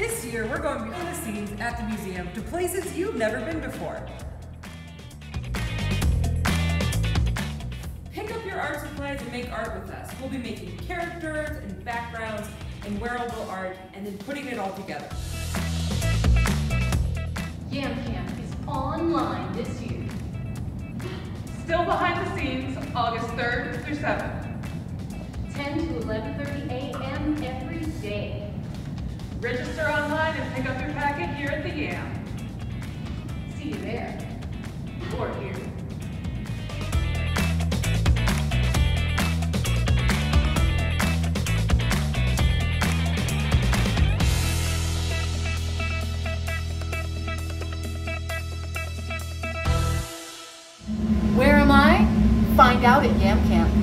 This year, we're going behind the scenes at the museum to places you've never been before. Pick up your art supplies and make art with us. We'll be making characters and backgrounds and wearable art and then putting it all together. YAM Camp is online this year. Still behind the scenes, August 3rd through 7th. 10 to 11:30 a.m. every day. Register online and pick up your packet here at the YAM. See you there. Or here. Where am I? Find out at YAM Camp.